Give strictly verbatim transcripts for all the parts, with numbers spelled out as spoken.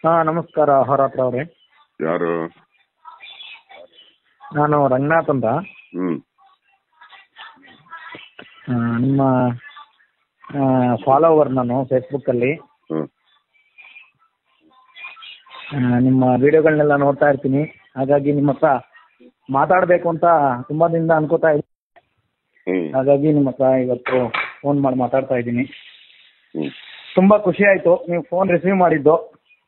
ಹಾ ನಮಸ್ಕಾರ ಹೋರಾತ್ರ ಅವರೇ. ಯಾರು? ನಾನು ರಂಗನಾಥ್ ಅಂತ. ಹ್ಮ್ ಆ, ನಿಮ್ಮ ಫಾಲೋವರ್ ನಾನು ಫೇಸ್ಬುಕ್ ಅಲ್ಲಿ. ಹ್ಮ್ ಆ, ನಿಮ್ಮ ವಿಡಿಯೋಗಳನ್ನೆಲ್ಲ ನೋಡ್ತಾ ಇರ್ತೀನಿ. ಹಾಗಾಗಿ ನಿಮ್ಮ ಹತ್ರ ಮಾತಾಡಬೇಕು ಅಂತ ತುಂಬಾ ದಿನದಿಂದ ಅನ್ಕೋತಾ ಇದ್ದೀನಿ. ಹ್ಮ್ ಹಾಗಾಗಿ ನಿಮ್ಮ ಹತ್ರ ಇವತ್ತು ಫೋನ್ ಮಾಡಿ ಮಾತಾಡ್ತಾ ಇದ್ದೀನಿ. ಹ್ಮ್ ತುಂಬಾ ಖುಷಿ ಆಯ್ತು ನೀವು ಫೋನ್ ರಿಸೀವ್ ಮಾಡಿದ್ದು.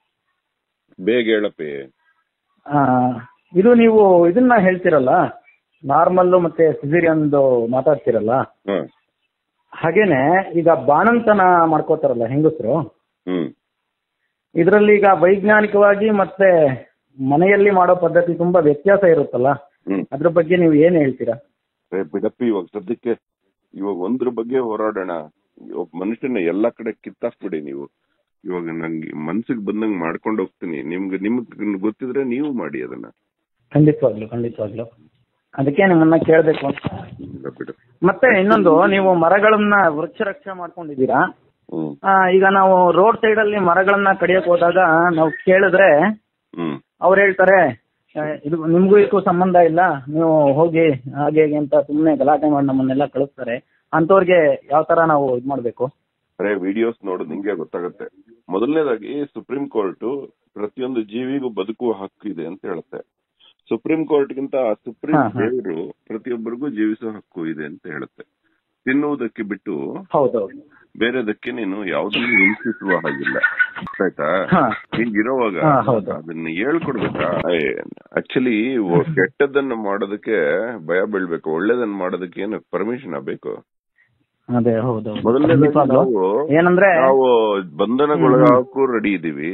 ಬೇಗ ಹೇಳಪ್ಪಿ. ಆ, ಇದು ನೀವು ಇದನ್ನ ಹೇಳ್ತಿರಲ್ಲ, ನಾರ್ಮಲ್ ಮತ್ತೆ ಸಿಸೇರಿಯನ್ದು ಮಾತಾಡ್ತಿರಲ್ಲ, ಹ್ಮ್ ಹಾಗೇನೆ ಈಗ ಬಾಣಂತನ ಮಾಡ್ಕೋತಾರಲ್ಲ ಹೆಂಗಸರು, ಹ್ಮ್ ಇದರಲ್ಲಿ ಈಗ ವೈಜ್ಞಾನಿಕವಾಗಿ ಮತ್ತೆ ಮನೆಯಲ್ಲಿ ಮಾಡೋ ಪದ್ಧತಿ ತುಂಬಾ ವ್ಯತ್ಯಾಸ ಇರುತ್ತಲ್ಲ, ಹ್ಮ್ ಅದ್ರ ಬಗ್ಗೆ ನೀವು ಏನ್ ಹೇಳ್ತೀರಾ? ಏ ಬಿಡಪ್ಪಿ, ಇವಾಗ ಸದ್ಯಕ್ಕೆ ಇವಾಗ ಒಂದ್ರ ಬಗ್ಗೆ ಹೋರಾಡೋಣ. ಒಬ್ಬ ಮನುಷ್ಯನ ಎಲ್ಲಾ ಕಡೆ ಕಿತ್ತಾಕ್ಬಿಡಿ ನೀವು. ಇವಾಗ ನಂಗೆ ಮನ್ಸಿಗೆ ಬಂದಂಗ್ ಮಾಡ್ಕೊಂಡು ಹೋಗ್ತೀನಿ. ನಿಮ್ಗೆ ನಿಮ್ಗೆ ಗೊತ್ತಿದ್ರೆ ನೀವು ಮಾಡಿ ಅದನ್ನ. ಖಂಡಿತವಾಗ್ಲು ಖಂಡಿತವಾಗ್ಲು ಅದಕ್ಕೆ ನಿಮ್ಮನ್ನ ಕೇಳಬೇಕು ಅಂತ. ಇಲ್ಲ ಬಿಡು. ಮತ್ತೆ ಇನ್ನೊಂದು, ನೀವು ಮರಗಳನ್ನ ವೃಕ್ಷ ರಕ್ಷಣೆ ಮಾಡ್ಕೊಂಡಿದ್ದೀರಾ. ಹ್ಮ್ ಆ, ಈಗ ನಾವು ರೋಡ್ ಸೈಡ್ ಅಲ್ಲಿ ಮರಗಳನ್ನ ಕಡಿಯಕ್ ಹೋದಾಗ ನಾವು ಕೇಳಿದ್ರೆ ಹ್ಮ್ ಅವ್ರು ಹೇಳ್ತಾರೆ, ಆ, ಇದು ನಿಮ್ಗೂ ಇದಕ್ಕೂ ಸಂಬಂಧ ಇಲ್ಲ, ನೀವು ಹೋಗಿ ಹಾಗೆ ಹೇಗೆ ಅಂತ ಸುಮ್ಮನೆ ಗಲಾಟೆ ಮಾಡಿ ನಮ್ಮನ್ನೆಲ್ಲ ಕಳಿಸ್ತಾರೆ. ಅಂತವ್ರಿಗೆ ಯಾವ ತರ ನಾವು ಇದ್ ಮಾಡ್ಬೇಕು? ಅರೆ ವಿಡಿಯೋಸ್ ನೋಡೋದು ನಿಂಗೆ ಗೊತ್ತಾಗುತ್ತೆ. ಮೊದಲನೇದಾಗಿ ಸುಪ್ರೀಂ ಕೋರ್ಟ್ ಪ್ರತಿಯೊಂದು ಜೀವಿಗೂ ಬದುಕುವ ಹಕ್ಕು ಇದೆ ಅಂತ ಹೇಳುತ್ತೆ. ಸುಪ್ರೀಂ ಕೋರ್ಟ್ಗಿಂತ ಸುಪ್ರೀಂ ಹಾ, ಹಾ. ದೇವರು ಪ್ರತಿಯೊಬ್ಬರಿಗೂ ಜೀವಿಸುವ ಹಕ್ಕು ಇದೆ ಅಂತ ಹೇಳುತ್ತೆ. ತಿನ್ನುವುದಕ್ಕೆ ಬಿಟ್ಟು ಹೌದೌದು. ಬೇರೆದಕ್ಕೆ ನೀನು ಯಾವುದನ್ನು ಹಿಂಸಿಸುವ ಹಾಗಿಲ್ಲ. ಆಯ್ತಾ? ಹಾ. ಹೀಗಿರುವಾಗ ಹಾ, ಹೌದು. ಅದನ್ನ ಹೇಳ್ಕೊಡ್ಬೇಕಾ? ಆಕ್ಚುಲಿ ಕೆಟ್ಟದನ್ನ ಮಾಡೋದಕ್ಕೆ ಭಯ ಬೀಳ್ಬೇಕು, ಒಳ್ಳೇದನ್ನ ಮಾಡೋದಕ್ಕೆ ಏನು ಪರ್ಮಿಷನ್ ಬೇಕು? ಅದೇ ಹೌದು. ಮೊದಲನೇದಾಗಿ ನಾವು ಏನಂದ್ರೆ ನಾವು ಬಂಧನಗೊಳಗಾಗಕ್ಕೂ ರೆಡಿ ಇದೀವಿ.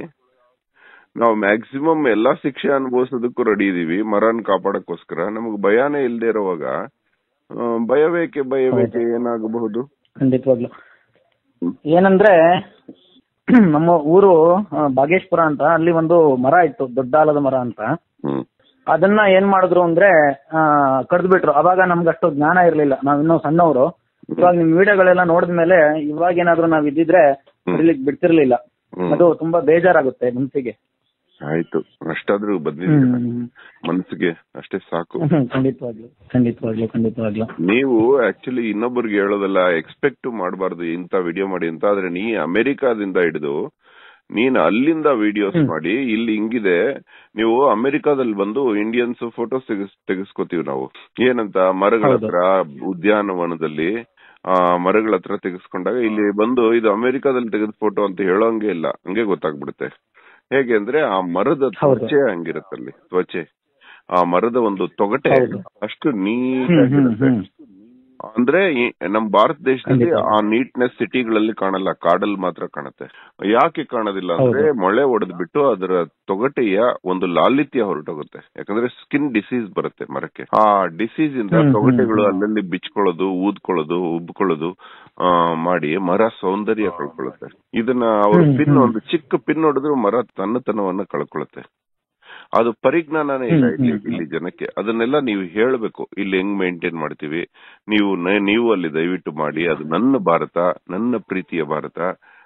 ನಾವು ಮ್ಯಾಕ್ಸಿಮಮ್ ಎಲ್ಲಾ ಶಿಕ್ಷೆ ಅನುಭವಿಸೋದಕ್ಕೂ ರೆಡಿ ಇದೀವಿ ಮರನ್ ಕಾಪಾಡಕ್ಕೋಸ್ಕರ. ನಮಗ್ ಭಯಾನೇ ಇಲ್ದೇ ಇರುವಾಗ ಆ, ಭಯವೇಕೆ ಭಯವೇಕೆ ಏನಾಗಬಹುದು? ಖಂಡಿತವಾಗ್ಲು ಏನಂದ್ರೆ ನಮ್ಮ ಊರು ಆ, ಬಾಗೇಶ್ಪುರ ಅಂತ, ಅಲ್ಲಿ ಒಂದು ಮರ ಇತ್ತು, ದೊಡ್ಡ ಆಲದ ಮರ ಅಂತ. ಹ್ಮ್ ಅದನ್ನ ಏನ್ ಮಾಡಿದ್ರು ಅಂದ್ರೆ ಕಡ್ದು ಬಿಟ್ರು. ಅವಾಗ ನಮ್ಗೆ ಅಷ್ಟು ಜ್ಞಾನ ಇರ್ಲಿಲ್ಲ, ನಾವ್ ಇನ್ನೂ ಸಣ್ಣವರು. ಇವಾಗ ನಿಮ್ ವಿಡಿಯೋಗಳೆಲ್ಲ ನೋಡಿದ್ಮೇಲೆ ಇವಾಗ ಏನಾದ್ರು ನಾವ್ ಇದ್ದಿದ್ರೆ ಕಡಿಲಿಕ್ ಬಿಡ್ತಿರ್ಲಿಲ್ಲ. ಅದು ತುಂಬಾ ಬೇಜಾರಾಗುತ್ತೆ ಮನ್ಸಿಗೆ. ಆಯ್ತು, ಅಷ್ಟಾದ್ರೂ ಬಂದಿದ್ದೀರ ಮನಸ್ಸಿಗೆ, ಅಷ್ಟೇ ಸಾಕು. ಖಂಡಿತವಾಗ್ಲು ಖಂಡಿತವಾಗ್ಲು ಖಂಡಿತವಾಗ್ಲು ನೀವು ಆಕ್ಚುಲಿ ಇನ್ನೊಬ್ಬರಿಗೆ ಹೇಳೋದಲ್ಲ, ಎಕ್ಸ್ಪೆಕ್ಟ್ ಮಾಡಬಾರ್ದು ಇಂತ ವಿಡಿಯೋ ಮಾಡಿ ಅಂತ. ಆದ್ರೆ ನೀ ಅಮೆರಿಕಾದಿಂದ ಹಿಡಿದು ನೀನ್ ಅಲ್ಲಿಂದ ವಿಡಿಯೋಸ್ ಮಾಡಿ ಇಲ್ಲಿ ಹಿಂಗಿದೆ. ನೀವು ಅಮೆರಿಕಾದಲ್ಲಿ ಬಂದು ಇಂಡಿಯನ್ಸ್ ಫೋಟೋಸ್ ತೆಗೆಸ್ಕೋತೀವಿ ನಾವು. ಏನಂತ ಮರಗಳ ಹತ್ರ ಉದ್ಯಾನವನದಲ್ಲಿ ಆ ಮರಗಳ ಹತ್ರ ತೆಗೆಸ್ಕೊಂಡಾಗ ಇಲ್ಲಿ ಬಂದು ಇದು ಅಮೆರಿಕಾದಲ್ಲಿ ತೆಗೆದ ಫೋಟೋ ಅಂತ ಹೇಳೋಂಗೆ ಇಲ್ಲ, ಹಂಗೆ ಗೊತ್ತಾಗ್ಬಿಡುತ್ತೆ. ಹೇಗೆ ಅಂದ್ರೆ ಆ ಮರದ ತ್ವಚೆ ಹಂಗಿರುತ್ತಲ್ಲಿ, ತ್ವಚೆ ಆ ಮರದ ಒಂದು ತೊಗಟೆ ಅಷ್ಟು ನೀಟಾಗಿರುತ್ತೆ. ಅಂದ್ರೆ ನಮ್ ಭಾರತ ದೇಶದಲ್ಲಿ ಆ ನೀಟ್ನೆಸ್ ಸಿಟಿಗಳಲ್ಲಿ ಕಾಣಲ್ಲ, ಕಾಡಲ್ಲಿ ಮಾತ್ರ ಕಾಣುತ್ತೆ. ಯಾಕೆ ಕಾಣೋದಿಲ್ಲ ಅಂದ್ರೆ ಮಳೆ ಹೊಡೆದ್ ಬಿಟ್ಟು ಅದರ ತೊಗಟೆಯ ಒಂದು ಲಾಲಿತ್ಯ ಹೊರಟೋಗುತ್ತೆ. ಯಾಕಂದ್ರೆ ಸ್ಕಿನ್ ಡಿಸೀಸ್ ಬರುತ್ತೆ ಮರಕ್ಕೆ. ಆ ಡಿಸೀಸ್ ಇಂದ ತೊಗಟೆಗಳು ಅಲ್ಲಲ್ಲಿ ಬಿಚ್ಕೊಳ್ಳೋದು, ಊದ್ಕೊಳ್ಳೋದು, ಉಬ್ಕೊಳ್ಳೋದು ಆ ಮಾಡಿ ಮರ ಸೌಂದರ್ಯ ಕಳ್ಕೊಳ್ಳುತ್ತೆ. ಇದನ್ನ ಅವ್ರು ಪಿನ್, ಒಂದು ಚಿಕ್ಕ ಪಿನ್ ಹೊಡೆದ್ರು ಮರ ತನ್ನತನವನ್ನ ಕಳ್ಕೊಳ್ಳುತ್ತೆ. ಅದು ಪರಿಜ್ಞಾನನೇ ಇಲ್ಲ ಇಲ್ಲಿ ಇಲ್ಲಿ ಜನಕ್ಕೆ. ಅದನ್ನೆಲ್ಲ ನೀವು ಹೇಳ್ಬೇಕು, ಇಲ್ಲಿ ಹೆಂಗ್ ಮೇಂಟೈನ್ ಮಾಡ್ತೀವಿ ನೀವು ನೀವು ಅಲ್ಲಿ ದಯವಿಟ್ಟು ಮಾಡಿ. ಅದು ನನ್ನ ಭಾರತ, ನನ್ನ ಪ್ರೀತಿಯ ಭಾರತ,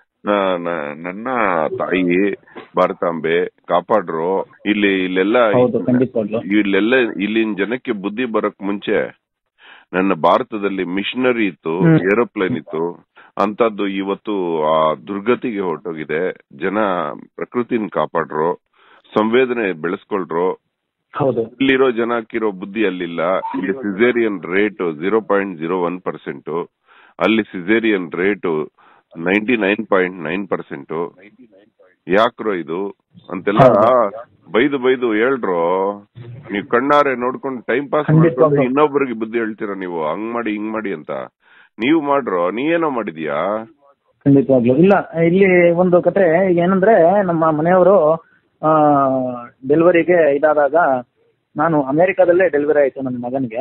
ನನ್ನ ತಾಯಿ ಭಾರತಾಂಬೆ ಕಾಪಾಡ್ರು. ಇಲ್ಲಿ ಇಲ್ಲೆಲ್ಲ ಇಲ್ಲೆಲ್ಲ ಇಲ್ಲಿನ ಜನಕ್ಕೆ ಬುದ್ಧಿ ಬರಕ್ ಮುಂಚೆ ನನ್ನ ಭಾರತದಲ್ಲಿ ಮಿಷನರಿ ಇತ್ತು, ಏರೋಪ್ಲೇನ್ ಇತ್ತು. ಅಂತದ್ದು ಇವತ್ತು ಆ ದುರ್ಗತಿಗೆ ಹೊರಟೋಗಿದೆ. ಜನ ಪ್ರಕೃತಿನ ಕಾಪಾಡ್ರು, ಸಂವೇದನೆ ಬೆಳೆಸ್ಕೊಳ್ರು. ಇಲ್ಲಿರೋ ಜನಕ್ಕಿರೋ ಬುದ್ಧಿ ಅಲ್ಲಿಲ್ಲ. ಇಲ್ಲಿ caesarean rate zero point zero one percent, ಅಲ್ಲಿ caesarean rate ninety nine point nine percent. ಯಾಕ್ರೋ ಇದು ಅಂತೆಲ್ಲ ಬೈದು ಬೈದು ಹೇಳ್ರು. ನೀವ್ ಕಣ್ಣಾರೆ ನೋಡ್ಕೊಂಡು ಟೈಮ್ ಪಾಸ್ ಮಾಡ್ಕೊಂಡು ಇನ್ನೊಬ್ಬರಿಗೆ ಬುದ್ಧಿ ಹೇಳ್ತೀರ ನೀವು, ಹಂಗ್ ಮಾಡಿ ಹಿಂಗ್ ಮಾಡಿ ಅಂತ. ನೀವು ಮಾಡ್ರೋ, ನೀ ಏನೋ ಮಾಡಿದ್ಯಾ? ಖಂಡಿತವಾಗ್ಲು ಇಲ್ಲ. ಇಲ್ಲಿ ಒಂದು ಕತೆ ಏನಂದ್ರೆ, ನಮ್ಮ ಮನೆಯವರು ಆ ಡೆಲಿವರಿಗೆ ಇದಾದಾಗ, ನಾನು ಅಮೆರಿಕಾದಲ್ಲೇ ಡೆಲಿವರಿ ಆಯ್ತು ನನ್ನ ಮಗನಿಗೆ.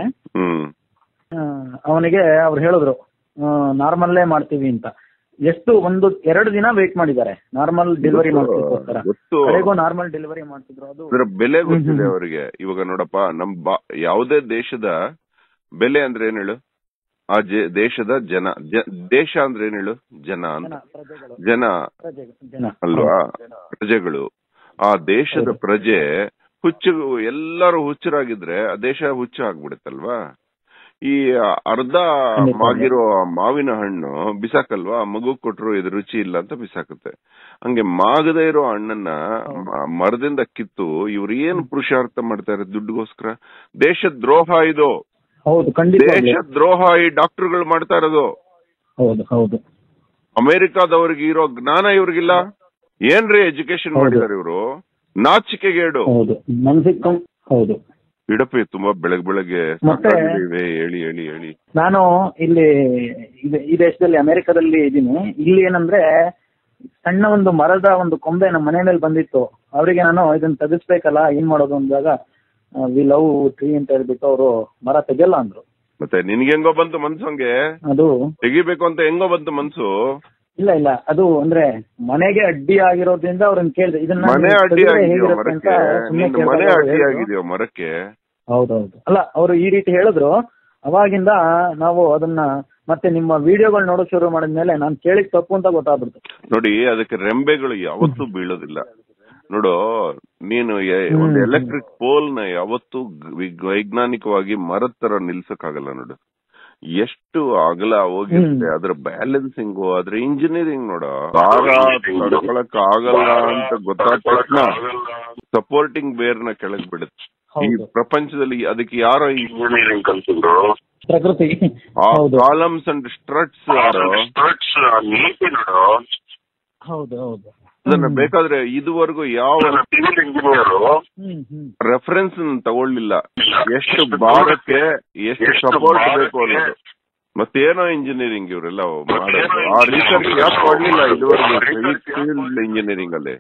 ಅವನಿಗೆ ಅವ್ರು ಹೇಳಿದ್ರು ನಾರ್ಮಲ್ಲೇ ಮಾಡ್ತೀವಿ ಅಂತ. ಎಷ್ಟು ಒಂದು ಎರಡು ದಿನ ವೇಟ್ ಮಾಡಿದ್ದಾರೆ ನಾರ್ಮಲ್ ಡೆಲಿವರಿ ಮಾಡ್ತಿರ್ತಾರೆ. ಕಡೆಗೂ ನಾರ್ಮಲ್ ಡೆಲಿವರಿ ಮಾಡ್ತಿದ್ರು. ಅದು ಬೆಲೆ ಗೊತ್ತಿದೆ ಅವರಿಗೆ. ಇವಾಗ ನೋಡಪ್ಪ, ನಮ್ ಯಾವುದೇ ದೇಶದ ಬೆಲೆ ಅಂದ್ರೆ ಏನ್ ಹೇಳು? ಆ ದೇಶದ ಜನ. ದೇಶ ಅಂದ್ರೆ ಏನ್ ಹೇಳು? ಜನ ಅಂತ. ಜನ ಅಲ್ವಾ? ಪ್ರಜೆಗಳು. ಆ ದೇಶದ ಪ್ರಜೆ ಹುಚ್ಚು, ಎಲ್ಲರೂ ಹುಚ್ಚರಾಗಿದ್ರೆ ಆ ದೇಶ ಹುಚ್ಚು ಆಗ್ಬಿಡುತ್ತಲ್ವಾ. ಈ ಅರ್ಧ ಮಾಗಿರೋ ಮಾವಿನ ಹಣ್ಣು ಬಿಸಾಕಲ್ವಾ, ಮಗು ಕೊಟ್ರು ಇದು ರುಚಿ ಇಲ್ಲ ಅಂತ ಬಿಸಾಕುತ್ತೆ. ಹಂಗೆ ಮಾಗದೇ ಇರೋ ಹಣ್ಣನ್ನ ಮರದಿಂದ ಕಿತ್ತು ಇವ್ರು ಏನ್ ಪುರುಷಾರ್ಥ ಮಾಡ್ತಾರೆ ದುಡ್ಡುಗೋಸ್ಕರ. ದೇಶ ದ್ರೋಹ ಇದು. ಹೌದು, ಖಂಡಿತ ದೇಶ ದ್ರೋಹ ಈ ಡಾಕ್ಟರ್ಗಳು ಮಾಡ್ತಾ ಇರೋದು. ಹೌದು ಹೌದು. ಅಮೆರಿಕಾದವ್ರಿಗೆ ಇರೋ ಜ್ಞಾನ ಇವ್ರಿಗಿಲ್ಲ. ಏನ್ರಿ ಎಜುಕೇಶನ್ ಮಾಡಿದಾರೆ ಇವರು, ನಾಚಿಕೆಗೇಡು. ಹೌದು, ಮನಸ್ಸಿಗೆ ಹೌದು. ಇಡಪಿ ತುಂಬಾ ಬೆಳಗ್ಗೆ ಬೆಳಗ್ಗೆ ಮತ್ತೆ ಹೇಳಿ ಹೇಳಿ ಹೇಳಿ ನಾನು ಇಲ್ಲಿ ಈ ದೇಶದಲ್ಲಿ ಅಮೆರಿಕದಲ್ಲಿ ಇದ್ದೀನಿ. ಇಲ್ಲಿ ಏನಂದ್ರೆ ಸಣ್ಣ ಒಂದು ಮರದ ಒಂದು ಕೊಂಬೆ ನಮ್ಮ ಮನೆ ಮೇಲೆ ಬಂದಿತ್ತು. ಅವರಿಗೆ ನಾನು ಇದನ್ನ ತೆಗಿಸ್ಬೇಕಲ್ಲ, ಏನ್ ಮಾಡೋದು ಅಂದಾಗ ವಿ ಲವ್ ಟ್ರೀ ಅಂತ ಹೇಳ್ಬಿಟ್ಟು ಅವರು ಮರ ತೆಗಿಯಲ್ಲ ಅಂದ್ರು. ಮತ್ತೆ ನಿನ್ಗೆ ಹೆಂಗೋ ಬಂತು ಮನ್ಸು, ಹಂಗೆ ಅದು ತೆಗಿಬೇಕು ಅಂತ ಹೆಂಗೋ ಬಂತು ಮನ್ಸು? ಇಲ್ಲ ಇಲ್ಲ ಅದು ಅಂದ್ರೆ ಮನೆಗೆ ಅಡ್ಡಿ ಆಗಿರೋದ್ರಿಂದ ಅವ್ರನ್ನ ಕೇಳಿದೆ, ಇದನ್ನ ಮನೆ ಅಡ್ಡಿ ಆಗಿದೆಯೋ ಮರಕ್ಕೆ? ಮನೆ ಅಡ್ಡಿ ಆಗಿದೆಯೋ ಮರಕ್ಕೆ? ಹೌದೌದು. ಅಲ್ಲ, ಅವರು ಈ ರೀತಿ ಹೇಳಿದ್ರು. ಅವಾಗಿಂದ ನಾವು ಅದನ್ನ ಮತ್ತೆ ನಿಮ್ಮ ವಿಡಿಯೋಗಳು ನೋಡೋಕ್ ಶುರು ಮಾಡಿದ್ಮೇಲೆ ನಾನು ಕೇಳಿದ್ ತಪ್ಪು ಅಂತ ಗೊತ್ತಾಗ್ಬಿಡ್ತು. ನೋಡಿ, ಅದಕ್ಕೆ ರೆಂಬೆಗಳು ಯಾವತ್ತೂ ಬೀಳೋದಿಲ್ಲ. ನೋಡು, ನೀನು ಒಂದು ಎಲೆಕ್ಟ್ರಿಕ್ ಪೋಲ್ ನ ಯಾವತ್ತೂ ವೈಜ್ಞಾನಿಕವಾಗಿ ಮರದ ತರ ನಿಲ್ಸಕ್ಕಾಗಲ್ಲ. ನೋಡು, ಎಷ್ಟು ಅಗಲ ಹೋಗಿರುತ್ತೆ, ಅದ್ರ ಬ್ಯಾಲೆನ್ಸಿಂಗ್, ಅದ್ರ ಇಂಜಿನಿಯರಿಂಗ್ ನೋಡ. ತಡ್ಕೊಳಕ್ ಆಗಲ್ಲ ಅಂತ ಗೊತ್ತಾದ ತಕ್ಷಣ ಸಪೋರ್ಟಿಂಗ್ ಬೇರ್ ನ ಕೆಳಗ್ ಬಿಡುತ್ತೆ. ಈ ಪ್ರಪಂಚದಲ್ಲಿ ಅದಕ್ಕೆ ಯಾರೋ ಇಂಜಿನಿಯರಿಂಗ್ ಕಲ್ಸಿದ್ರು? ಪ್ರಕೃತಿ. ಕಾಲಮ್ಸ್ ಅಂಡ್ ಸ್ಟ್ರಟ್ಸ್ ಹೌದು ಹೌದು. ಅದನ್ನ ಬೇಕಾದ್ರೆ ಇದುವರೆಗೂ ಯಾವ ಸಿವಿಲ್ ಇಂಜಿನಿಯರ್ ರೆಫರೆನ್ಸ್ ತಗೊಳ್ಳಿಲ್ಲ, ಎಷ್ಟು ಭಾರಕ್ಕೆ ಎಷ್ಟು ಸಪೋರ್ಟ್ ಬೇಕು ಅನ್ನೋದು. ಮತ್ತೇನೋ ಇಂಜಿನಿಯರಿಂಗ್ ಇವರೆಲ್ಲ ಮಾಡೋದು, ಆ ರಿಸರ್ಚ್ ಯಾಕೆ ಕೊಡ್ಲಿಲ್ಲ ಇದುವರೆಗೂ ಸಿವಿಲ್ ಇಂಜಿನಿಯರಿಂಗ್ ಅಲ್ಲಿ?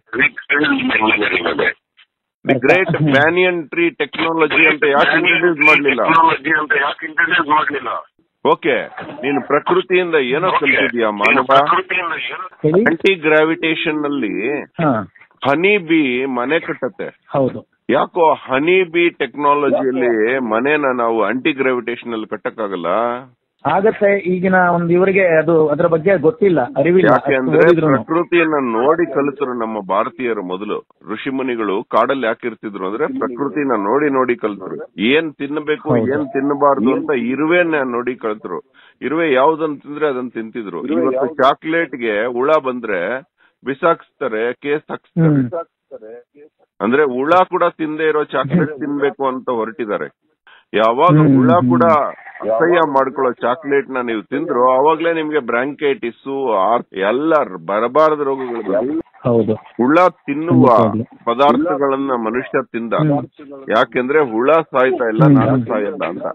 The great banyan tree technology ಅಂತ ಯಾಕೆ ಇಂಟ್ರೊಡ್ಯೂಸ್ ಮಾಡ್ಲಿಲ್ಲ? ಓಕೆ, ನೀನು ಪ್ರಕೃತಿಯಿಂದ ಏನೋ ಕಲಿತಿದ್ಯಾ ಮಾನವ? ಆಂಟಿ ಗ್ರಾವಿಟೇಷನ್ ನಲ್ಲಿ ಹನಿ ಬಿ ಮನೆ ಕಟ್ಟತ್ತೆ. ಹೌದು. ಯಾಕೋ ಹನಿ ಬಿ ಟೆಕ್ನಾಲಜಿಯಲ್ಲಿ ಮನೇನ ನಾವು ಆಂಟಿ ಗ್ರಾವಿಟೇಷನ್ ಅಲ್ಲಿ ಕಟ್ಟಕ್ಕಾಗಲ್ಲ? ಆಗತ್ತೆ. ಈಗಿನ ಒಂದು ಇವರಿಗೆ ಅದು ಅದ್ರ ಬಗ್ಗೆ ಗೊತ್ತಿಲ್ಲ, ಅರಿವಿಲ್ಲ. ಯಾಕೆಂದ್ರೆ ಪ್ರಕೃತಿಯನ್ನ ನೋಡಿ ಕಲಿತರು ನಮ್ಮ ಭಾರತೀಯರು. ಮೊದಲು ಋಷಿ ಮುನಿಗಳು ಕಾಡಲ್ಲಿ ಯಾಕಿರ್ತಿದ್ರು ಅಂದ್ರೆ ಪ್ರಕೃತಿನ ನೋಡಿ ನೋಡಿ ಕಲಿತರು. ಏನ್ ತಿನ್ನಬೇಕು, ಏನ್ ತಿನ್ನಬಾರ್ದು ಅಂತ ಇರುವೆನ ನೋಡಿ ಕಲಿತರು. ಇರುವೆ ಯಾವ್ದನ್ ತಿಂದ್ರೆ ಅದನ್ನ ತಿಂತಿದ್ರು. ಇವತ್ತು ಚಾಕ್ಲೇಟ್ಗೆ ಹುಳ ಬಂದ್ರೆ ಬಿಸಾಕ್ಸ್ತಾರೆ, ಕೇಸ್ ಹಾಕ್ಸ್ತಾರೆ. ಅಂದ್ರೆ ಹುಳ ಕೂಡ ತಿಂದೇ ಇರೋ ಚಾಕ್ಲೇಟ್ ತಿನ್ಬೇಕು ಅಂತ ಹೊರಟಿದ್ದಾರೆ. ಯಾವಾಗ ಹುಳ ಕೂಡ ಅಸಹ್ಯ ಮಾಡ್ಕೊಳ್ಳೋ ಚಾಕ್ಲೇಟ್ ನ ನೀವು ತಿಂದ್ರು, ಅವಾಗ್ಲೇ ನಿಮ್ಗೆ ಬ್ರಾಂಕೈಟಿಸ್ ಎಲ್ಲ ಬರಬಾರದ ರೋಗಗಳು. ಹುಳ ತಿನ್ನುವ ಪದಾರ್ಥಗಳನ್ನ ಮನುಷ್ಯ ತಿಂದ. ಯಾಕೆಂದ್ರೆ ಹುಳ ಸಾಯ್ತಾ ಇಲ್ಲ, ನಾನು ಸಾಯಲ್ಲ ಅಂತ.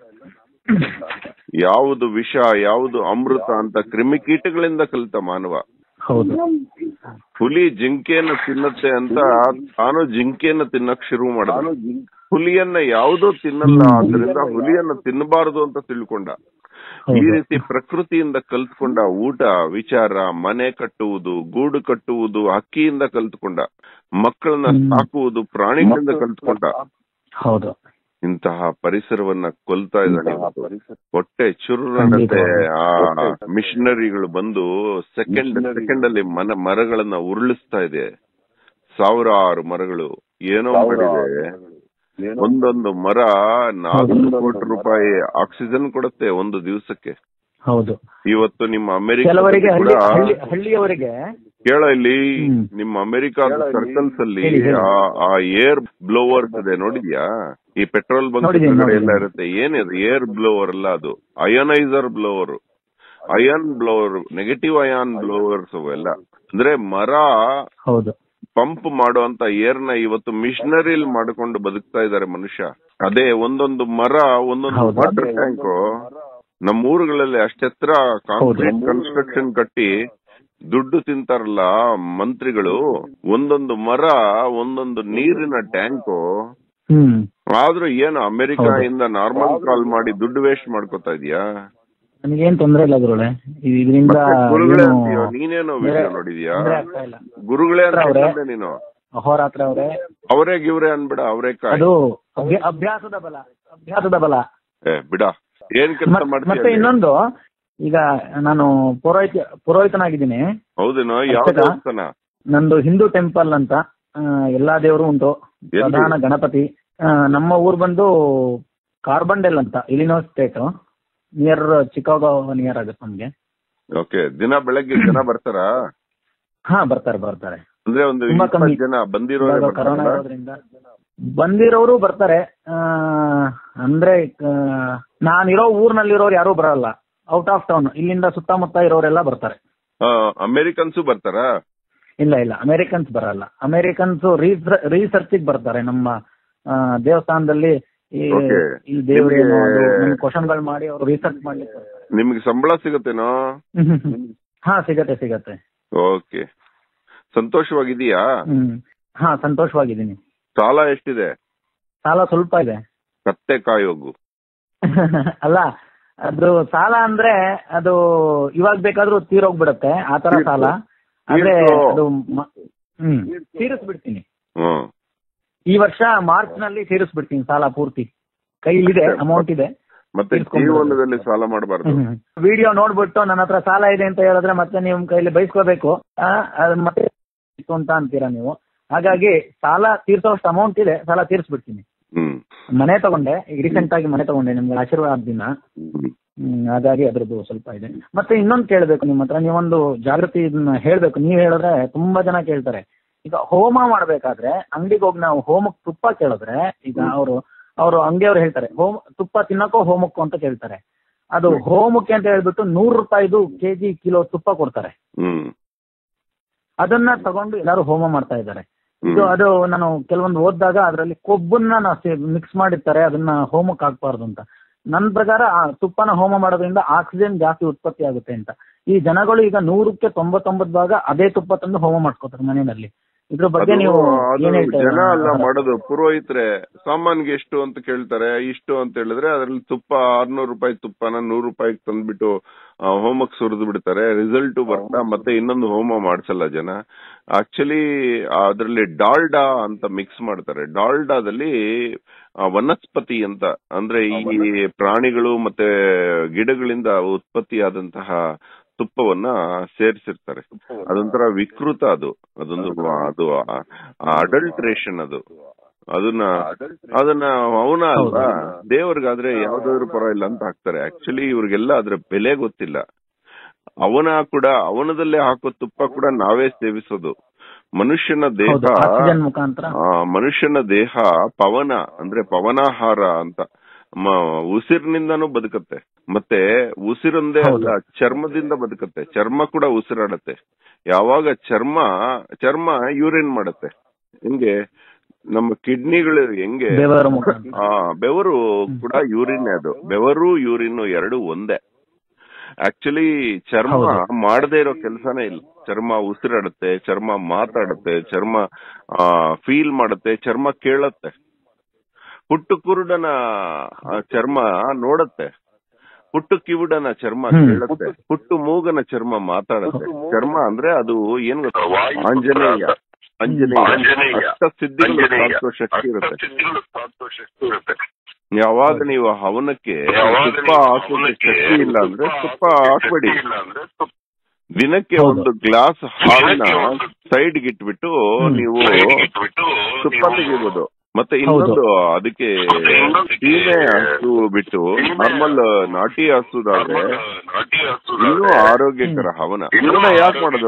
ಯಾವುದು ವಿಷ, ಯಾವುದು ಅಮೃತ ಅಂತ ಕ್ರಿಮಿಕೀಟಗಳಿಂದ ಕಲಿತ ಮಾನವ. ಹುಲಿ ಜಿಂಕೆಯನ್ನು ತಿನ್ನತ್ತೆ ಅಂತ ತಾನು ಜಿಂಕೆಯನ್ನು ತಿನ್ನಕ್ ಶುರು ಮಾಡಿದ. ಹುಲಿಯನ್ನ ಯಾವುದೋ ತಿನ್ನಲ್ಲ, ಆದ್ರಿಂದ ಹುಲಿಯನ್ನ ತಿನ್ನಬಾರದು ಅಂತ ತಿಳ್ಕೊಂಡ. ಈ ರೀತಿ ಪ್ರಕೃತಿಯಿಂದ ಕಲ್ತ್ಕೊಂಡ ಊಟ, ವಿಚಾರ, ಮನೆ ಕಟ್ಟುವುದು, ಗೂಡು ಕಟ್ಟುವುದು ಹಕ್ಕಿಯಿಂದ ಕಲ್ತ್ಕೊಂಡ. ಮಕ್ಕಳನ್ನ ಸಾಕುವುದು ಪ್ರಾಣಿಗಳಿಂದ ಕಲ್ತ್ಕೊಂಡ. ಹೌದು. ಇಂತಹ ಪರಿಸರವನ್ನ ಕೊಲ್ತಾ ಇದ್ದಾನೆ. ಹೊಟ್ಟೆ ಚುರುನಂತೆ ಆ ಮಿಷನರಿಗಳು ಬಂದು ಸೆಕೆಂಡ್ ಸೆಕೆಂಡ್ ಅಲ್ಲಿ ಮನ ಮರಗಳನ್ನ ಉರುಳಿಸ್ತಾ ಇದೆ. ಸಾವಿರಾರು ಮರಗಳು ಏನೋ ಮಾಡಿದೆ. ಒಂದೊಂದು ಮರ ನಾಲ್ಕು ಕೋಟಿ ರೂಪಾಯಿ ಆಕ್ಸಿಜನ್ ಕೊಡುತ್ತೆ ಒಂದು ದಿವಸಕ್ಕೆ. ಹೌದು. ಇವತ್ತು ನಿಮ್ಮ ಅಮೆರಿಕ ಹಳ್ಳಿಯವರಿಗೆ ಕೇಳ, ಇಲ್ಲಿ ನಿಮ್ಮ ಅಮೆರಿಕಾದ ಸರ್ಕಲ್ಸ್ ಅಲ್ಲಿ ಆ ಏರ್ ಬ್ಲೋವರ್ಸ್ ಇದೆ, ನೋಡಿದ್ಯಾ? ಈ ಪೆಟ್ರೋಲ್ ಬಂಕ್ ಎಲ್ಲ ಇರುತ್ತೆ. ಏನಿದೆ ಏರ್ ಬ್ಲೋವರ್ ಅಲ್ಲ, ಅದು ionizer blower, ion blower, negative ion blowers ಅವೆಲ್ಲ. ಅಂದ್ರೆ ಮರ ಪಂಪ್ ಮಾಡುವಂತ ಏರ್ ನ ಇವತ್ತು ಮಿಷನರಿಲ್ ಮಾಡ್ಕೊಂಡು ಬದುಕ್ತಾ ಇದಾರೆ ಮನುಷ್ಯ. ಅದೇ ಒಂದೊಂದು ಮರ, ಒಂದೊಂದು ವಾಟರ್ ಟ್ಯಾಂಕ್. ನಮ್ಮ ಊರುಗಳಲ್ಲಿ ಅಷ್ಟೆತ್ರ ಕಾಂಕ್ರೀಟ್ ಕನ್ಸ್ಟ್ರಕ್ಷನ್ ಕಟ್ಟಿ ದುಡ್ಡು ತಿಂತಾರಲ್ಲ ಮಂತ್ರಿಗಳು. ಒಂದೊಂದು ಮರ, ಒಂದೊಂದು ನೀರಿನ ಟ್ಯಾಂಕು. ಆದ್ರೂ ಏನು ಅಮೆರಿಕ ಇಂದ ನಾರ್ಮಲ್ ಕಾಲ್ ಮಾಡಿ ದುಡ್ಡು ವೇಸ್ಟ್ ಮಾಡ್ಕೋತಾ ಇದೀಯಾ? ನನಗೇನ್ ತೊಂದ್ರೆ ಇಲ್ಲ ಗುರುಗಳೇ. ಇದರಿಂದ ಗುರುಗಳೇ ಅಂತೀಯೋ? ನೀನೇನೋ ವಿಡಿಯೋ ನೋಡಿದ್ಯಾ? ಗುರುಗಳೇ ಅಂತ ನೀನು ಅಹೋರಾತ್ರ ಅವರೇ ಅವರೇ ಗಿವ್ರೆ ಅನ್ಬಿಡ. ಅವರೇ ಕಾಯಿ ಅಭ್ಯಾಸದ ಬಲ, ಅಭ್ಯಾಸದ ಬಲ. ಏ ಬಿಡ, ಏನ್ ಕೆಲಸ ಮಾಡ್ತೀಯ? ಮತ್ತೆ ಇನ್ನೊಂದು, ಈಗ ನಾನು ಪುರೋಹಿತ ಪುರೋಹಿತನಾಗಿದ್ದೀನಿ. ಹೌದೇನೋ? ಯಾವ ದೇವಸ್ಥಾನ? ನಂದು ಹಿಂದೂ ಟೆಂಪಲ್ ಅಂತ. ಎಲ್ಲಾ ದೇವರು ಉಂಟು. ಎಲ್ಲಿ? ಪ್ರಧಾನ ಗಣಪತಿ. ಆ, ನಮ್ಮ ಊರ್ ಬಂದು ಕಾರ್ಬಂಡೆಲ್ ಅಂತ, Illinois state, near Chicago near ಆಗುತ್ತೆ ನಮ್ಗೆ. ಓಕೆ. ದಿನ ಬೆಳಗ್ಗೆ ಜನ ಬರ್ತಾರಾ? ಹಾ, ಬರ್ತಾರೆ ಬರ್ತಾರೆ. ಅಂದ್ರೆ ಒಂದು ತುಂಬಾ ಕಮ್ಮಿ. ಇಪ್ಪತ್ತು ಜನ ಬಂದಿರೋ ಇವಾಗ ಕರೋನಾ ಇರೋದ್ರಿಂದ ಬಂದಿರೋರು ಬರ್ತಾರೆ. ಆ, ಅಂದ್ರೆ ಆ, ನಾನಿರೋ ಊರ್ನಲ್ಲಿರೋರು ಯಾರು ಬರಲ್ಲ, ಔಟ್ ಆಫ್ ಟೌನ್, ಇಲ್ಲಿಂದ ಸುತ್ತಮುತ್ತ ಇರೋರೆಲ್ಲ ಬರ್ತಾರೆ. ಅಮೆರಿಕನ್ಸು ಬರ್ತಾರಾ? ಇಲ್ಲ ಇಲ್ಲ, ಅಮೆರಿಕನ್ಸ್ ಬರಲ್ಲ. ಅಮೆರಿಕನ್ಸ್ ರಿಸರ್ಚಿಗೆ ಬರ್ತಾರೆ. ನಮ್ಮ ಆ, ದೇವಸ್ಥಾನದಲ್ಲಿ ಈ Okay. ಈ ದೇವರೇನು ನಿಮ್ಗೆ- ಕ್ವಶನ್ಗಳು ಮಾಡಿ ಅವರು ರಿಸರ್ಚ್ ಮಾಡ್ಲಿಕ್ಕೆ ಬರ್ತಾರೆ. ನಿಮ್ಗೆ ಸಂಬಳ ಸಿಗತ್ತೇನೋ? ಹಾ, ಸಿಗತ್ತೆ ಸಿಗತ್ತೆ. ಓಕೆ. ಸಂತೋಷವಾಗಿದೀಯಾ? ಹ್ಮ್. ಹಾ, ಸಂತೋಷವಾಗಿದ್ದೀನಿ. ಸಾಲ ಎಷ್ಟಿದೆ? ಸಾಲ ಸ್ವಲ್ಪ ಇದೆ. ಕತ್ತೆ ಕಾಯೋಗು. ಅಲ್ಲ, ಅದು ಸಾಲ ಅಂದ್ರೆ ಅದು ಇವಾಗ ಬೇಕಾದ್ರೂ ತೀರೋಗ್ಬಿಡತ್ತೆ, ಆತರ ತೀರ್ಸು. ಸಾಲ. ಆದ್ರೆ ತೀರ್ಸು. ಅದು ಮ- ಹ್ಮ್ ತೀರಿಸ್ಬಿಡ್ತೀನಿ. ಹ್ಮ್. ಈ ವರ್ಷ ಮಾರ್ಚ್ ನಲ್ಲಿ ತೀರಿಸ್ಬಿಡ್ತೀನಿ ಸಾಲ ಪೂರ್ತಿ. ಕೈಲಿದೆ, ಅಮೌಂಟ್ ಇದೆ. ಮತ್ತೆ ತೀರ್ಸ್ಕೊಂಡ್ಬಿಡು. ಜೀವನದಲ್ಲಿ ಸಾಲ ಮಾಡಬಾರ್ದು. ವಿಡಿಯೋ ನೋಡ್ಬಿಟ್ಟು ನನ್ನ ಹತ್ರ ಸಾಲ ಇದೆ ಅಂತ ಹೇಳಿದ್ರೆ ಮತ್ತೆ ನೀವು ಕೈಲಿ ಬೈಸ್ಕೋಬೇಕು. ಆ, ಅದ್ ಮತ್ತೆ ಇತ್ತು ಅಂತ ಅಂತೀರಾ ನೀವು. ಹಾಗಾಗಿ ಸಾಲ ತೀರ್ಸೋಷ್ಟು ಅಮೌಂಟ್ ಇದೆ, ಸಾಲ ತೀರಿಸ್ಬಿಡ್ತೀನಿ. ಹ್ಮ್. ಮನೆ ತಗೊಂಡೆ, ಈಗ ರೀಸೆಂಟ್ ಆಗಿ ಮನೆ ತಗೊಂಡೆ, ನಿಮ್ಗೆ ಆಶೀರ್ವಾದ ದಿನ. ಹ್ಮ್. ಹ್ಮ್, ಹಾಗಾಗಿ ಅದ್ರದ್ದು ಸ್ವಲ್ಪ ಇದೆ. ಮತ್ತೆ ಇನ್ನೊಂದು ಕೇಳ್ಬೇಕು ನಿಮ್ಮ ಹತ್ರ, ನೀವೊಂದು ಜಾಗೃತಿ ಇದನ್ನ ಹೇಳ್ಬೇಕು. ನೀವ್ ಹೇಳಿದ್ರೆ ತುಂಬಾ ಜನ ಕೇಳ್ತಾರೆ. ಈಗ ಹೋಮ ಮಾಡ್ಬೇಕಾದ್ರೆ ಅಂಗಡಿಗೆ ಹೋಗಿ ನಾವು ಹೋಮಕ್ಕೆ ತುಪ್ಪ ಕೇಳಿದ್ರೆ, ಈಗ ಅವರು ಅವರು ಅಂಗಡಿಯವ್ರು ಹೇಳ್ತಾರೆ ಹೋಮ ತುಪ್ಪ ತಿನ್ನಕ್ಕೋ ಹೋಮಕ್ಕೋ ಅಂತ ಕೇಳ್ತಾರೆ. ಅದು ಹೋಮಕ್ಕೆ ಅಂತ ಹೇಳ್ಬಿಟ್ಟು ನೂರು ರೂಪಾಯಿದು ಕೆಜಿ ಕಿಲೋ ತುಪ್ಪ ಕೊಡ್ತಾರೆ. ಹ್ಮ್. ಅದನ್ನ ತಗೊಂಡು ಎಲ್ಲರೂ ಹೋಮ ಮಾಡ್ತಾ ಇದ್ದಾರೆ. ಇದು ಅದು ನಾನು ಕೆಲವೊಂದು ಓದಿದಾಗ ಅದರಲ್ಲಿ ಕೊಬ್ಬನ್ನ ಮಿಕ್ಸ್ ಮಾಡಿರ್ತಾರೆ, ಅದನ್ನ ಹೋಮಕ್ಕೆ ಹಾಕ್ಬಾರ್ದು ಅಂತ. ನನ್ನ ಪ್ರಕಾರ ಆ ತುಪ್ಪನ ಹೋಮ ಮಾಡೋದ್ರಿಂದ ಆಕ್ಸಿಜನ್ ಜಾಸ್ತಿ ಉತ್ಪತ್ತಿ ಆಗುತ್ತೆ ಅಂತ. ಈ ಜನಗಳು ಈಗ ನೂರಕ್ಕೆ ತೊಂಬತ್ತೊಂಬತ್ತು ಭಾಗ ಅದೇ ತುಪ್ಪ ತಂದು ಹೋಮ ಮಾಡ್ಕೋತಾರೆ ಮನೆಯಲ್ಲಿ. ಇದ್ರ ಬಗ್ಗೆ ಅದು- ನೀವು ಅದು ಏನ್ ಹೇಳ್ತಾ ಜನ ಅಲ್ಲ ಇದ್ದೀರಾ? ಮಾಡೋದು, ಪುರೋಹಿತ್ರೆ ಸಾಮಾನ್ಗೆ ಎಷ್ಟು ಅಂತ ಕೇಳ್ತಾರೆ. ಇಷ್ಟು ಅಂತ ಹೇಳಿದ್ರೆ ಅದ್ರಲ್ಲಿ ತುಪ್ಪ ಆರ್ನೂರು ರೂಪಾಯಿ ತುಪ್ಪನ ನೂರು ರೂಪಾಯಿಗೆ ತಂದ್ಬಿಟ್ಟು ಆ, ಹೋಮಕ್ಕೆ ಸುರಿದು ಬಿಡ್ತಾರೆ. ರಿಸಲ್ಟ್ ಬರ್ತಾ ಮತ್ತೆ ಇನ್ನೊಂದು ಹೋಮ ಮಾಡ್ಸಲ್ಲ ಜನ. ಆಕ್ಚುಲಿ ಅದ್ರಲ್ಲಿ ಡಾಲ್ಡಾ ಅಂತ ಮಿಕ್ಸ್ ಮಾಡ್ತಾರೆ. ಡಾಲ್ಡಾದಲ್ಲಿ ಆ, ವನಸ್ಪತಿ ಅಂತ, ಅಂದ್ರೆ ಈ ಪ್ರಾಣಿಗಳು ಮತ್ತೆ ಗಿಡಗಳಿಂದ ಉತ್ಪತ್ತಿಯಾದಂತಹ ತುಪ್ಪವನ್ನ ಸೇರಿಸಿರ್ತಾರೆ. ಅದೊಂಥರ ವಿಕೃತ, ಅದು ಅದೊಂದು ಅದು ಅಡಲ್ಟ್ರೇಷನ್. ಅದು ಅದನ್ನ ಅದನ್ನ ಅವನ ಅಲ್ವಾ, ದೇವ್ರಿಗಾದ್ರೆ ಯಾವ್ದಾದ್ರು ಪರವಾಗಿಲ್ಲ ಅಂತ ಹಾಕ್ತಾರೆ. ಆಕ್ಚುಲಿ ಇವ್ರಿಗೆಲ್ಲ ಅದ್ರ ಬೆಲೆ ಗೊತ್ತಿಲ್ಲ. ಅವನ ಕೂಡ ಅವನದಲ್ಲೇ ಹಾಕೋ ತುಪ್ಪ ಕೂಡ ನಾವೇ ಸೇವಿಸೋದು. ಮನುಷ್ಯನ ದೇಹ ಹೌದು, ಆಕ್ಸಿಜನ್ ಮುಖಾಂತರ. ಆ, ಮನುಷ್ಯನ ದೇಹ ಪವನ ಅಂದ್ರೆ ಪವನಾಹಾರ ಅಂತ, ಮ- ಉಸಿರಿನಿಂದಾನು ಬದುಕತ್ತೆ. ಮತ್ತೆ ಉಸಿರೊಂದೇ ಅಲ್ಲ, ಚರ್ಮದಿಂದ ಬದುಕತ್ತೆ. ಚರ್ಮ ಕೂಡ ಉಸಿರಾಡತ್ತೆ. ಯಾವಾಗ ಚರ್ಮ ಚರ್ಮ ಯೂರಿನ್ ಮಾಡುತ್ತೆ, ಹೆಂಗೆ ನಮ್ಮ ಕಿಡ್ನಿಗಳು ಹೆಂಗೆ ಬೆವರು ಮುಖಾಂತರ. ಆ ಬೆವರು ಕೂಡ ಯೂರಿನ್. ಅದು ಬೆವರು ಯೂರಿನ್ ಎರಡು ಒಂದೇ. ಆಕ್ಚುಲಿ ಚರ್ಮ ಮಾಡದೇ ಇರೋ ಕೆಲಸನೇ ಇಲ್ಲ. ಚರ್ಮ ಉಸಿರಾಡುತ್ತೆ, ಚರ್ಮ ಮಾತಾಡುತ್ತೆ, ಚರ್ಮ ಫೀಲ್ ಮಾಡುತ್ತೆ, ಚರ್ಮ ಕೇಳುತ್ತೆ. ಹುಟ್ಟು ಕುರುಡನ ಚರ್ಮ ನೋಡುತ್ತೆ, ಹುಟ್ಟು ಕಿವುಡನ ಚರ್ಮ ಕೇಳುತ್ತೆ, ಹುಟ್ಟು ಮೂಗನ ಚರ್ಮ ಮಾತಾಡುತ್ತೆ. ಚರ್ಮ ಅಂದ್ರೆ ಅದು ಏನ್ ಗೊತ್ತಾ, ಆಂಜನೇಯ ಆಂಜನೇಯ ಅಷ್ಟ ಸಿದ್ಧಿಗಳು ಸಾಧಿಸೋ ಶಕ್ತಿ ಇರುತ್ತೆ. ಯಾವಾಗ ನೀವು ಹವನಕ್ಕೆ ತುಪ್ಪ ಹಾಕೋಕೆ ಶಕ್ತಿ ಇಲ್ಲ ಅಂದ್ರೆ ತುಪ್ಪ ಹಾಕ್ಬೇಡಿ. ದಿನಕ್ಕೆ ಒಂದು ಗ್ಲಾಸ್ ಹಾಲನ್ನ ಸೈಡ್ಗೆ ಇಟ್ಬಿಟ್ಟು ನೀವು ತುಪ್ಪ ತೆಗಿಬಹುದು. ಮತ್ತೆ ಇನ್ನೊಂದು ಅದಕ್ಕೆ ಸೀಮೆ ಹಸು ಬಿಟ್ಟು ನಾರ್ಮಲ್ ನಾಟಿ ಹಸುದಾದ್ರೆ ಇನ್ನೂ ಆರೋಗ್ಯಕರ ಹವನ. ಹವನ ಯಾಕೆ ಮಾಡೋದು?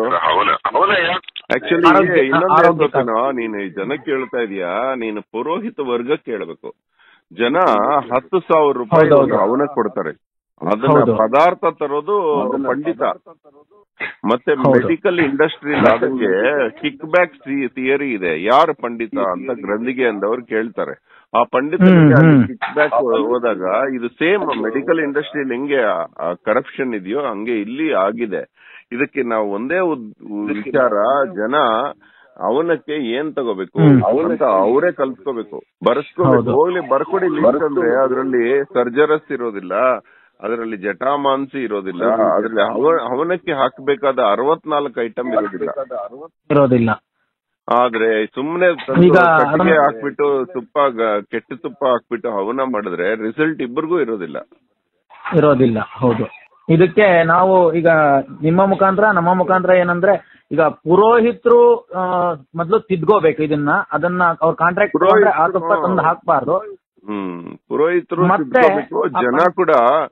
ಆಕ್ಚುಲಿ ಇನ್ನೊಂದು ಗೊತ್ತೇನೋ, ನೀನು ಜನಕ್ಕೆ ಹೇಳ್ತಾ ಇದೀಯಾ, ನೀನು ಪುರೋಹಿತ ವರ್ಗ ಕೇಳಬೇಕು. ಜನ ಹತ್ತು ಸಾವಿರ ರೂಪಾಯಿ ಹವನ ಕೊಡ್ತಾರೆ. ಅದನ್ನ ಪದಾರ್ಥ ತರೋದು ಪಂಡಿತ. ಮತ್ತೆ ಮೆಡಿಕಲ್ ಇಂಡಸ್ಟ್ರಿ ಆದಂಗೆ ಕಿಕ್ ಬ್ಯಾಕ್ ಥಿಯರಿ ಇದೆ. ಯಾರು ಪಂಡಿತ ಅಂತ ಗ್ರಂಥಿಗೆ ಅಂದವ್ರು ಕೇಳ್ತಾರೆ. ಆ ಪಂಡಿತನಿಗೆ ಕಿಕ್ ಬ್ಯಾಕ್ ಹೋದಾಗ ಇದು ಸೇಮ್ ಮೆಡಿಕಲ್ ಇಂಡಸ್ಟ್ರಿಯಲ್ಲಿ ಹೆಂಗೆ ಕರಪ್ಷನ್ ಇದೆಯೋ ಹಂಗೆ ಇಲ್ಲಿ ಆಗಿದೆ. ಇದಕ್ಕೆ ನಾವು ಒಂದೇ ವಿಚಾರ, ಜನ ಅವನಕ್ಕೆ ಏನ್ ತಗೋಬೇಕು ಅಂತ ಅವರೇ ಕಲ್ತ್ಕೋಬೇಕು, ಬರ್ಸ್ಕೋಬೇಕು. ಹೋಗ್ಲಿ ಬರ್ಕೊಡಿ ಲಿಸ್ಟ್ ಅಂದ್ರೆ ಅದ್ರಲ್ಲಿ ಸರ್ಜರಸ್ ಇರೋದಿಲ್ಲ, ಅದರಲ್ಲಿ ಜಟಾಮಾಂಸಿ ಇರೋದಿಲ್ಲ, ಅದ್ರಲ್ಲಿ ಹವನಕ್ಕೆ ಹಾಕಬೇಕಾದ ಅರವತ್ನಾಲ್ಕು ಐಟಮ್ ಇರೋದಿಲ್ಲ ಇರೋದಿಲ್ಲ ಆದ್ರೆ ಸುಮ್ನೆ ಕಟ್ಟಿಗೆ ಹಾಕ್ಬಿಟ್ಟು ತುಪ್ಪ ಕೆಟ್ಟ ತುಪ್ಪ ಹಾಕ್ಬಿಟ್ಟು ಹವನ ಮಾಡಿದ್ರೆ ರಿಸಲ್ಟ್ ಇಬ್ಬರಿಗೂ ಇರೋದಿಲ್ಲ ಇರೋದಿಲ್ಲ ಹೌದು. ಇದಕ್ಕೆ ನಾವು ಈಗ ನಿಮ್ಮ ಮುಖಾಂತರ ನಮ್ಮ ಮುಖಾಂತರ ಏನಂದ್ರೆ ಈಗ ಪುರೋಹಿತರು ಮೊದ್ಲು ತಿದ್ಕೋಬೇಕು ಇದನ್ನ, ಅದನ್ನ ಅವ್ರ ಕಾಂಟ್ರಾಕ್ಟ್ ಆ ತುಪ್ಪ ತಂದು ಹಾಕ್ಬಾರ್ದು. ಹ್ಮ್ ಪುರೋಹಿತರು ತಿದ್ಕೋಬೇಕು, ಜನ ಕೂಡ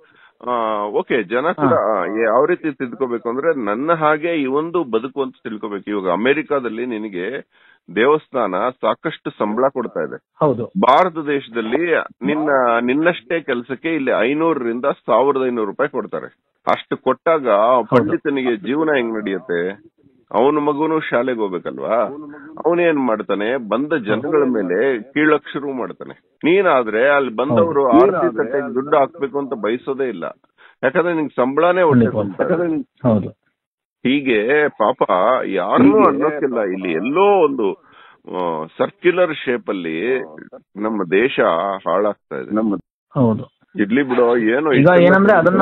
ಓಕೆ ಜನ ಕೂಡ ಯಾವ ರೀತಿ ತಿದ್ಕೋಬೇಕು ಅಂದ್ರೆ ನನ್ನ ಹಾಗೆ ಈ ಒಂದು ಬದುಕು ಅಂತ ತಿಳ್ಕೋಬೇಕು. ಇವಾಗ ಅಮೆರಿಕಾದಲ್ಲಿ ನಿನಗೆ ದೇವಸ್ಥಾನ ಸಾಕಷ್ಟು ಸಂಬಳ ಕೊಡ್ತಾ ಇದೆ. ಹೌದು. ಭಾರತ ದೇಶದಲ್ಲಿ ನಿನ್ನ ನಿನ್ನಷ್ಟೇ ಕೆಲಸಕ್ಕೆ ಇಲ್ಲಿ ಐನೂರರಿಂದ ಸಾವಿರದ ಐನೂರು ರೂಪಾಯಿ ಕೊಡ್ತಾರೆ. ಅಷ್ಟು ಕೊಟ್ಟಾಗ ಪಂಡಿತನಿಗೆ ಜೀವನ ಹೆಂಗ್ ನಡೆಯುತ್ತೆ? ಅವನ ಮಗುನು ಶಾಲೆಗೆ ಹೋಗ್ಬೇಕಲ್ವಾ? ಅವನೇನ್ ಮಾಡ್ತಾನೆ, ಬಂದ ಜನಗಳ ಮೇಲೆ ಕೀಳಕ್ ಶುರು ಮಾಡ್ತಾನೆ. ನೀನಾದ್ರೆ ಅಲ್ಲಿ ಬಂದವರು ಆರತಿ ತಟ್ಟೆಗೆ ದುಡ್ಡು ಹಾಕ್ಬೇಕು ಅಂತ ಬಯಸೋದೇ ಇಲ್ಲ, ಯಾಕಂದ್ರೆ ನಿಂಗೆ ಸಂಬಳನೇ ಒಳ್ಳೆ. ಹೀಗೆ ಪಾಪ ಯಾರನ್ನೂ ಅನ್ನೋಕ್ಕಿಲ್ಲ. ಇಲ್ಲಿ ಎಲ್ಲೋ ಒಂದು ಸರ್ಕ್ಯುಲರ್ ಶೇಪ್ ಅಲ್ಲಿ ನಮ್ಮ ದೇಶ ಹಾಳಾಗ್ತಾ ಇದೆ. ನಮ್ಮ ಹೌದು ಇಡ್ಲಿ ಬಿಡೋ ಏನೋ ಈಗ ಏನಂದ್ರೆ ಅದನ್ನ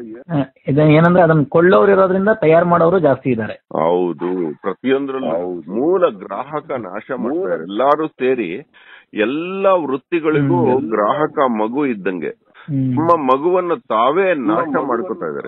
ಏನಂದ್ರೆ ಅದನ್ನ ಕೊಳ್ಳೋರು ಇರೋದ್ರಿಂದ ತಯಾರು ಮಾಡೋರು ಜಾಸ್ತಿ ಇದ್ದಾರೆ. ಹೌದು, ಪ್ರತಿಯೊಂದ್ರಲ್ಲೂ ಮೂಲ ಗ್ರಾಹಕ ನಾಶ ಮಾಡ್ತಾರೆ. ಎಲ್ಲಾರು ಸೇರಿ ಎಲ್ಲಾ ವೃತ್ತಿಗಳಿಗೂ ಗ್ರಾಹಕ ಮಗು ಇದ್ದಂಗೆ ನಮ್ಮ ಮಗುವನ್ನ ತಾವೇ ನಾಶ ಮಾಡ್ಕೊತಾ ಇದಾರೆ.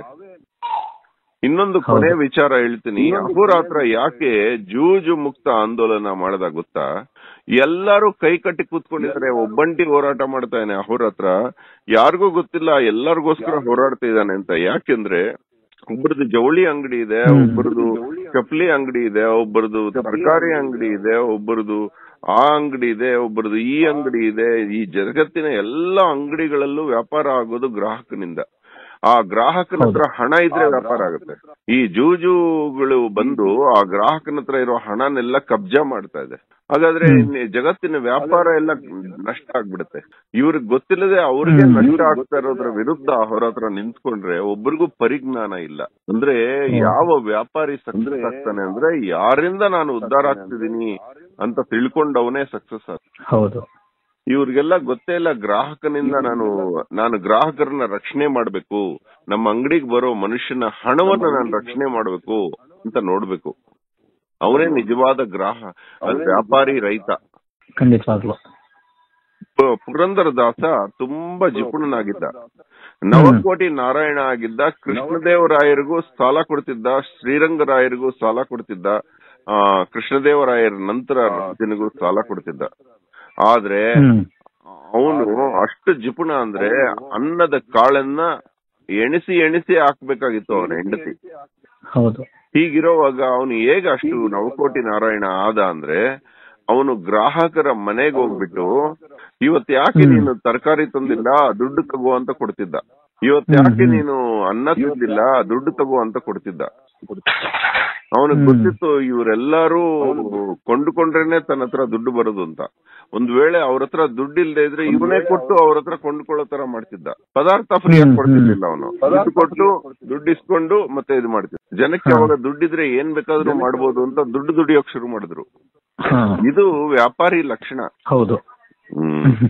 ಇನ್ನೊಂದು ಕೊನೆ ವಿಚಾರ ಹೇಳ್ತೀನಿ. ಅಹೋರಾತ್ರ ಯಾಕೆ ಜೂಜು ಮುಕ್ತ ಆಂದೋಲನ ಮಾಡದ ಗೊತ್ತಾ? ಎಲ್ಲಾರು ಕೈ ಕಟ್ಟಿ ಕೂತ್ಕೊಂಡಿದ್ದಾರೆ, ಒಬ್ಬಂಟಿ ಹೋರಾಟ ಮಾಡ್ತಾ ಇದ್ದಾನೆ ಅಹೋರಾತ್ರ. ಯಾರಿಗೂ ಗೊತ್ತಿಲ್ಲ ಎಲ್ಲರಿಗೋಸ್ಕರ ಹೋರಾಡ್ತಾ ಇದ್ದಾನೆ ಅಂತ. ಯಾಕೆಂದ್ರೆ ಒಬ್ಬರದು ಜವಳಿ ಅಂಗಡಿ ಇದೆ, ಒಬ್ಬರದು ಚಪ್ಪಲಿ ಅಂಗಡಿ ಇದೆ, ಒಬ್ಬರದು ತರಕಾರಿ ಅಂಗಡಿ ಇದೆ, ಒಬ್ಬರದು ಆ ಅಂಗಡಿ ಇದೆ, ಒಬ್ಬರದು ಈ ಅಂಗಡಿ ಇದೆ. ಈ ಜಗತ್ತಿನ ಎಲ್ಲಾ ಅಂಗಡಿಗಳಲ್ಲೂ ವ್ಯಾಪಾರ ಆಗೋದು ಗ್ರಾಹಕನಿಂದ. ಆ ಗ್ರಾಹಕನ ಹತ್ರ ಹಣ ಇದ್ರೆ ವ್ಯಾಪಾರ ಆಗುತ್ತೆ. ಈ ಜೂಜುಗಳು ಬಂದು ಆ ಗ್ರಾಹಕನ ಹತ್ರ ಇರೋ ಹಣನೆಲ್ಲ ಕಬ್ಜಾ ಮಾಡ್ತಾ ಇದೆ. ಹಾಗಾದ್ರೆ ಜಗತ್ತಿನ ವ್ಯಾಪಾರ ಎಲ್ಲ ನಷ್ಟ ಆಗ್ಬಿಡುತ್ತೆ. ಇವ್ರಿಗೆ ಗೊತ್ತಿಲ್ಲದೆ ಅವ್ರಿಗೆ ನಷ್ಟ ಆಗ್ತಾ ಇರೋದ್ರ ವಿರುದ್ಧ ಅವ್ರ ಹತ್ರ ನಿಂತ್ಕೊಂಡ್ರೆ ಒಬ್ರಿಗೂ ಪರಿಜ್ಞಾನ ಇಲ್ಲ. ಅಂದ್ರೆ ಯಾವ ವ್ಯಾಪಾರಿ ಸಕ್ಸಸ್ ಆಗ್ತಾನೆ ಅಂದ್ರೆ ಯಾರಿಂದ ನಾನು ಉದ್ಧಾರ ಆಗ್ತಿದೀನಿ ಅಂತ ತಿಳ್ಕೊಂಡವನೇ ಸಕ್ಸಸ್ ಆಗ್ತಾನೆ. ಹೌದು. ಇವ್ರಿಗೆಲ್ಲ ಗೊತ್ತೇ ಇಲ್ಲ ಗ್ರಾಹಕನಿಂದ ನಾನು ನಾನು ಗ್ರಾಹಕರನ್ನ ರಕ್ಷಣೆ ಮಾಡ್ಬೇಕು, ನಮ್ಮ ಅಂಗಡಿಗೆ ಬರೋ ಮನುಷ್ಯನ ಹಣವನ್ನ ನಾನು ರಕ್ಷಣೆ ಮಾಡ್ಬೇಕು ಅಂತ ನೋಡ್ಬೇಕು. ಅವನೇ ನಿಜವಾದ ಗ್ರಾಹ ವ್ಯಾಪಾರಿ, ರೈತ. ಖಂಡಿತವಾಗ್ಲು. ಪುರಂದರದಾಸ ತುಂಬಾ ಜಿಪುಣನಾಗಿದ್ದ, ನವಕೋಟಿ ನಾರಾಯಣ ಆಗಿದ್ದ. ಕೃಷ್ಣದೇವರಾಯರಿಗೂ ಸಾಲ ಕೊಡ್ತಿದ್ದ, ಶ್ರೀರಂಗರಾಯರಿಗೂ ಸಾಲ ಕೊಡ್ತಿದ್ದ, ಆ ಕೃಷ್ಣದೇವರಾಯರ ನಂತರ ಜನಗೂ ಸಾಲ ಕೊಡ್ತಿದ್ದ. ಆದ್ರೆ ಅವನು ಅಷ್ಟು ಜಿಪುಣ ಅಂದ್ರೆ ಅನ್ನದ ಕಾಳನ್ನ ಎಣಿಸಿ ಎಣಿಸಿ ಹಾಕ್ಬೇಕಾಗಿತ್ತು ಅವನ ಹೆಂಡತಿ. ಹೌದು. ಹೀಗಿರೋವಾಗ ಅವನು ಹೇಗೆ ಅಷ್ಟು ನವಕೋಟಿ ನಾರಾಯಣ ಆದ ಅಂದ್ರೆ ಅವನು ಗ್ರಾಹಕರ ಮನೆಗೆ ಹೋಗ್ಬಿಟ್ಟು ಇವತ್ ಯಾಕೆ ನೀನು ತರಕಾರಿ ತಂದಿಲ್ಲ, ದುಡ್ಡು ತಗೋ ಅಂತ ಕೊಡ್ತಿದ್ದ. ಇವತ್ ಯಾಕೆ ನೀನು ಅನ್ನ ತಂದಿಲ್ಲ, ದುಡ್ಡು ತಗೋ ಅಂತ ಕೊಡ್ತಿದ್ದ. ಅವನಿಗೆ ಗೊತ್ತಿತ್ತು ಇವರೆಲ್ಲರೂ ಕೊಂಡುಕೊಂಡ್ರೇನೆ ತನ್ನ ಹತ್ರ ದುಡ್ಡು ಬರೋದು ಅಂತ. ಒಂದ್ ವೇಳೆ ಅವ್ರ ಹತ್ರ ದುಡ್ಡು ಇಲ್ಲದೆ ಇದ್ರೆ ಇವನೇ ಕೊಟ್ಟು ಅವ್ರ ಹತ್ರ ಕೊಂಡ್ಕೊಳ್ಳೋ ತರ ಮಾಡ್ತಿದ್ದ. ಪದಾರ್ಥ ಫ್ರೀ ಆಗಿ ಕೊಡ್ತಿರ್ಲಿಲ್ಲ ಅವನು, ದುಡ್ಡು ಕೊಟ್ಟು ದುಡ್ಡು ಇಸ್ಕೊಂಡು ಮತ್ತೆ ಇದು ಮಾಡ್ತಿದ್ದ. ಜನಕ್ಕೆ ಅವಾಗ ದುಡ್ಡಿದ್ರೆ ಏನ್ ಬೇಕಾದ್ರೂ ಮಾಡ್ಬೋದು ಅಂತ ದುಡ್ಡು ದುಡಿಯೋಕ್ ಶುರು ಮಾಡಿದ್ರು. ಇದು ವ್ಯಾಪಾರಿ ಲಕ್ಷಣ. ಹೌದು. ಹ್ಮ್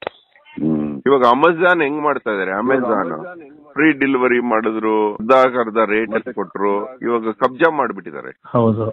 ಇವಾಗ ಅಮೆಜಾನ್ ಹೆಂಗ್ ಮಾಡ್ತಾ ಇದಾರೆ, ಅಮೆಜಾನ್ ಫ್ರೀ ಡೆಲಿವರಿ ಮಾಡಿದ್ರು, ಅರ್ಧ ಅರ್ಧ ರೇಟ್ ಅಂತ ಕೊಟ್ರು, ಇವಾಗ ಕಬ್ಜಾ ಮಾಡ್ಬಿಟ್ಟಿದ್ದಾರೆ. ಹೌದು.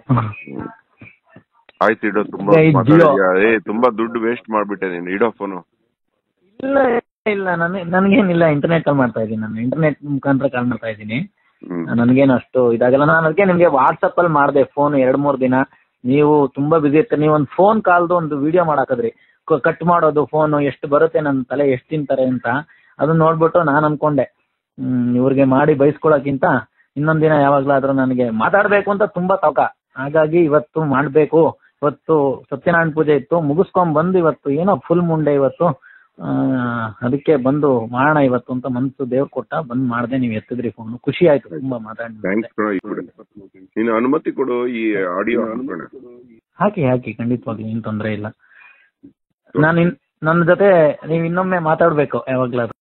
ಆಯ್ತು ಇಡೋ, ತುಂಬಾ ಏ ತುಂಬಾ ದುಡ್ಡು ವೇಸ್ಟ್ ಮಾಡ್ಬಿಟ್ಟೆ ನೀನು, ಇಡೋ ಫೋನು. ಇಲ್ಲ ಇಲ್ಲ ನನ್ಗೇನಿಲ್ಲ, ಇಂಟರ್ನೆಟ್ ಕಾಲ್ ಮಾಡ್ತಾ ಇದ್ದೀನಿ, ನಾನು ಇಂಟರ್ನೆಟ್ ಮುಖಾಂತರ ಕಾಲ್ ಮಾಡ್ತಾ ಇದ್ದೀನಿ. ನನ್ಗೇನು ಅಷ್ಟು ಇದಾಗಲ್ಲ. ನಾನು ಅದಕ್ಕೆ ನಿಮ್ಗೆ ವಾಟ್ಸಪ್ ಅಲ್ಲಿ ಮಾಡಿದೆ ಫೋನ್ ಎರಡ್ ಮೂರ್ ದಿನ. ನೀವು ತುಂಬಾ ಬಿಸಿ ಇರ್ತೀರಿ. ನೀವು ಒಂದು ಫೋನ್ ಕಾಲ್ದು ಒಂದು ವಿಡಿಯೋ ಮಾಡಾಕದ್ರಿ, ಕಟ್ ಮಾಡೋದು ಫೋನ್ ಎಷ್ಟು ಬರುತ್ತೆ, ನನ್ನ ತಲೆ ಎಷ್ಟು ತಿಂತಾರೆ ಅಂತ. ಅದನ್ನ ನೋಡ್ಬಿಟ್ಟು ನಾನ್ ಅನ್ಕೊಂಡೆ ಹ್ಮ್ ಇವ್ರಿಗೆ ಮಾಡಿ ಬಯಸ್ಕೊಳಕ್ಕಿಂತ ಇನ್ನೊಂದ್ ದಿನ ಯಾವಾಗ್ಲಾದ್ರೂ ನನಗೆ ಮಾತಾಡ್ಬೇಕು ಅಂತ ತುಂಬಾ ತವಕ. ಹಾಗಾಗಿ ಇವತ್ತು ಮಾಡ್ಬೇಕು. ಇವತ್ತು ಸತ್ಯನಾರಾಯಣ ಪೂಜೆ ಇತ್ತು, ಮುಗಿಸ್ಕೊಂಡ್ ಬಂದು ಇವತ್ತು ಏನೋ ಫುಲ್ ಮುಂಡೆ ಇವತ್ತು, ಆ ಅದಕ್ಕೆ ಬಂದು ಮಾಡೋಣ ಇವತ್ತು ಅಂತ ಮನ್ಸು ದೇವ್ರು ಕೊಟ್ಟ, ಬಂದ್ ಮಾಡ್ದೆ. ನೀವ್ ಎತ್ತಿದ್ರಿ ಫೋನ್, ಖುಷಿ ಆಯ್ತು ತುಂಬಾ ಮಾತಾಡಿ. ನೀನು ಅನುಮತಿ ಕೊಡು ಈ ಆಡಿಯೋ ಹಾಕಿ ಹಾಕಿ ಖಂಡಿತವಾಗ್ಲಿ, ಏನ್ ತೊಂದ್ರೆ ಇಲ್ಲ. ನಾನು ನನ್ನ ಜೊತೆ ನೀವ್ ಇನ್ನೊಮ್ಮೆ ಮಾತಾಡ್ಬೇಕು ಯಾವಾಗ್ಲಾದ್ರು.